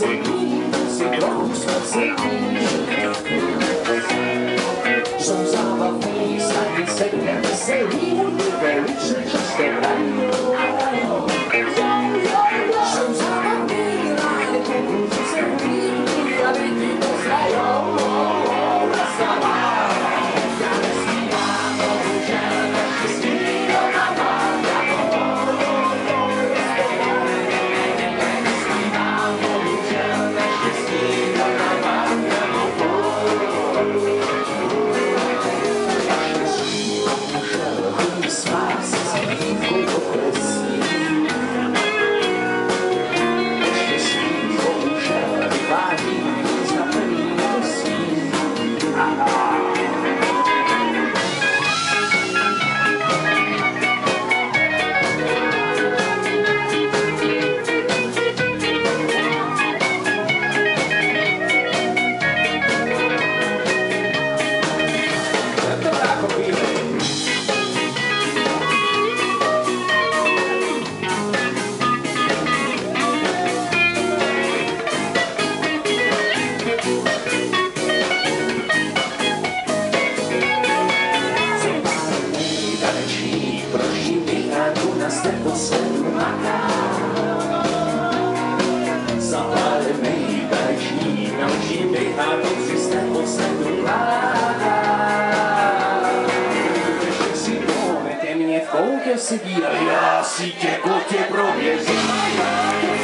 sedí, si trochu smrcení. Jsou zábavní, snadně se neveselí, velice často hrají. Jsou zábavní, rádi pokud se líbí, a lidi to znajou. Já nespívám, bohužel neštěstí doma mám. Nespívám, bohužel neštěstí doma mám gramofón. Neštěstí bohužel chvíli svá se s dívkou pokresí. Neštěstí bohužel vyvádí z naplný nebesí. Sedí a já si tě kotě prověřím.